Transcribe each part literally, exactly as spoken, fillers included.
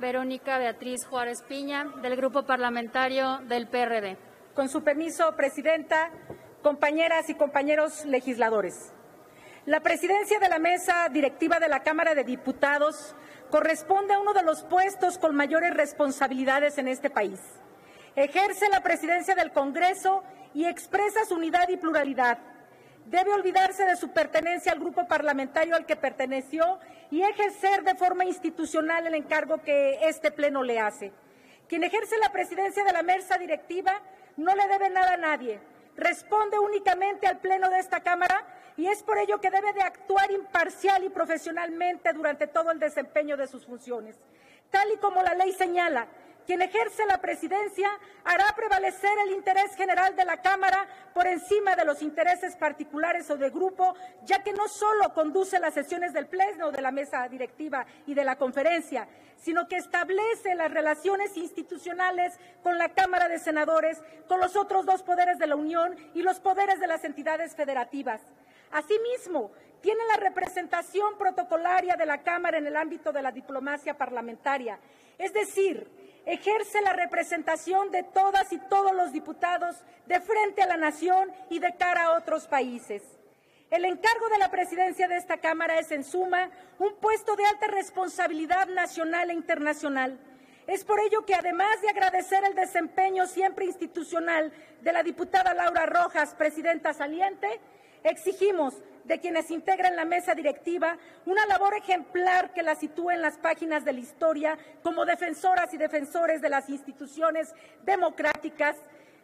Verónica Beatriz Juárez Piña, del Grupo Parlamentario del P R D. Con su permiso, Presidenta, compañeras y compañeros legisladores. La presidencia de la mesa directiva de la Cámara de Diputados corresponde a uno de los puestos con mayores responsabilidades en este país. Ejerce la presidencia del Congreso y expresa su unidad y pluralidad. Debe olvidarse de su pertenencia al grupo parlamentario al que perteneció y ejercer de forma institucional el encargo que este Pleno le hace. Quien ejerce la presidencia de la mesa directiva no le debe nada a nadie, responde únicamente al Pleno de esta Cámara y es por ello que debe de actuar imparcial y profesionalmente durante todo el desempeño de sus funciones. Tal y como la ley señala, quien ejerce la presidencia hará prevalecer el interés general de la Cámara por encima de los intereses particulares o de grupo, ya que no solo conduce las sesiones del Pleno, de la mesa directiva y de la conferencia, sino que establece las relaciones institucionales con la Cámara de Senadores, con los otros dos poderes de la Unión y los poderes de las entidades federativas. Asimismo, tiene la representación protocolaria de la Cámara en el ámbito de la diplomacia parlamentaria, es decir, ejerce la representación de todas y todos los diputados de frente a la nación y de cara a otros países. El encargo de la presidencia de esta Cámara es, en suma, un puesto de alta responsabilidad nacional e internacional. Es por ello que, además de agradecer el desempeño siempre institucional de la diputada Laura Rojas, presidenta saliente, exigimos de quienes integran la mesa directiva una labor ejemplar que la sitúe en las páginas de la historia como defensoras y defensores de las instituciones democráticas,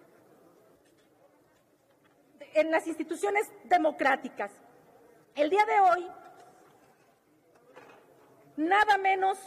en las instituciones democráticas. El día de hoy, nada menos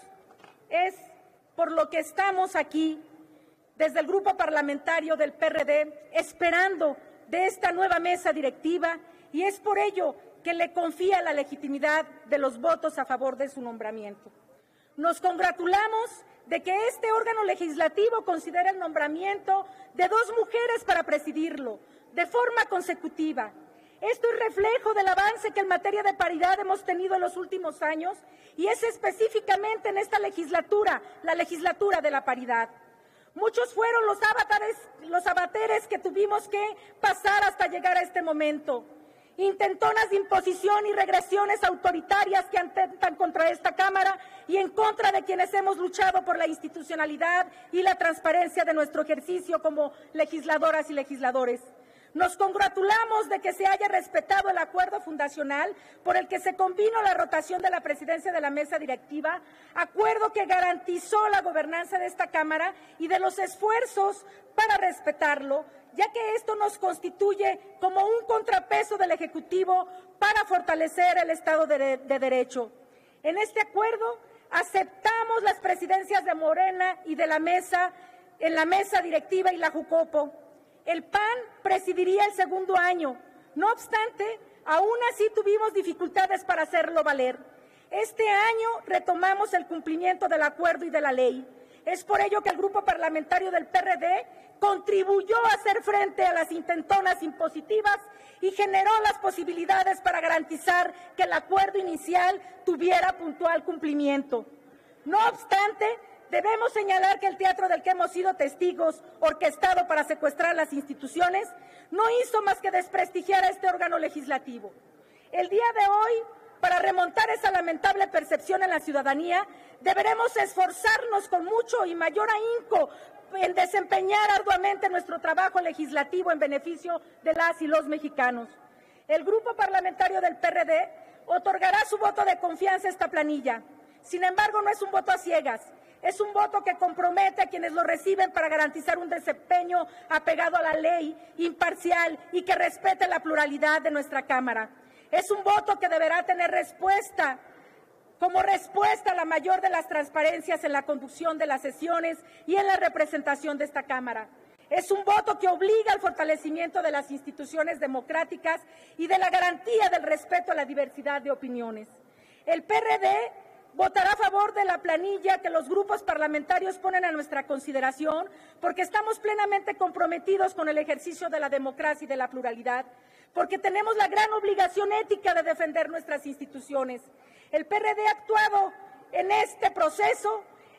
es por lo que estamos aquí desde el Grupo Parlamentario del P R D esperando de esta nueva mesa directiva, y es por ello que le confía la legitimidad de los votos a favor de su nombramiento. Nos congratulamos de que este órgano legislativo considere el nombramiento de dos mujeres para presidirlo de forma consecutiva. Esto es reflejo del avance que en materia de paridad hemos tenido en los últimos años y es específicamente en esta legislatura, la legislatura de la paridad. Muchos fueron los avatares, los avatares que tuvimos que pasar hasta llegar a este momento. Intentonas de imposición y regresiones autoritarias que atentan contra esta Cámara y en contra de quienes hemos luchado por la institucionalidad y la transparencia de nuestro ejercicio como legisladoras y legisladores. Nos congratulamos de que se haya respetado el acuerdo fundacional por el que se convino la rotación de la presidencia de la mesa directiva, acuerdo que garantizó la gobernanza de esta Cámara y de los esfuerzos para respetarlo, ya que esto nos constituye como un contrapeso del Ejecutivo para fortalecer el Estado de, de Derecho. En este acuerdo aceptamos las presidencias de Morena y de la mesa, en la mesa directiva y la Jucopo. El P A N presidiría el segundo año. No obstante, aún así tuvimos dificultades para hacerlo valer. Este año retomamos el cumplimiento del acuerdo y de la ley. Es por ello que el Grupo Parlamentario del P R D contribuyó a hacer frente a las intentonas impositivas y generó las posibilidades para garantizar que el acuerdo inicial tuviera puntual cumplimiento. No obstante, debemos señalar que el teatro del que hemos sido testigos, orquestado para secuestrar las instituciones, no hizo más que desprestigiar a este órgano legislativo. El día de hoy, para remontar esa lamentable percepción en la ciudadanía, deberemos esforzarnos con mucho y mayor ahínco en desempeñar arduamente nuestro trabajo legislativo en beneficio de las y los mexicanos. El Grupo Parlamentario del P R D otorgará su voto de confianza a esta planilla. Sin embargo, no es un voto a ciegas. Es un voto que compromete a quienes lo reciben para garantizar un desempeño apegado a la ley, imparcial y que respete la pluralidad de nuestra Cámara. Es un voto que deberá tener respuesta, como respuesta a la mayor de las transparencias en la conducción de las sesiones y en la representación de esta Cámara. Es un voto que obliga al fortalecimiento de las instituciones democráticas y de la garantía del respeto a la diversidad de opiniones. El P R D votará a favor de la planilla que los grupos parlamentarios ponen a nuestra consideración, porque estamos plenamente comprometidos con el ejercicio de la democracia y de la pluralidad, porque tenemos la gran obligación ética de defender nuestras instituciones. El P R D ha actuado en este proceso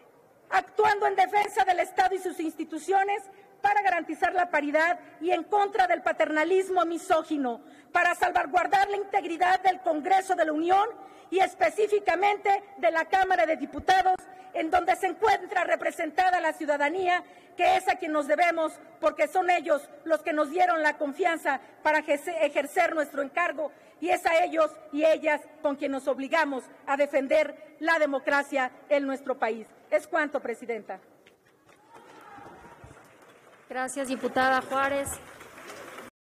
actuando en defensa del Estado y sus instituciones para garantizar la paridad y en contra del paternalismo misógino, para salvaguardar la integridad del Congreso de la Unión y específicamente de la Cámara de Diputados, en donde se encuentra representada la ciudadanía, que es a quien nos debemos, porque son ellos los que nos dieron la confianza para ejercer nuestro encargo, y es a ellos y ellas con quien nos obligamos a defender la democracia en nuestro país. Es cuanto, presidenta. Gracias, diputada Juárez.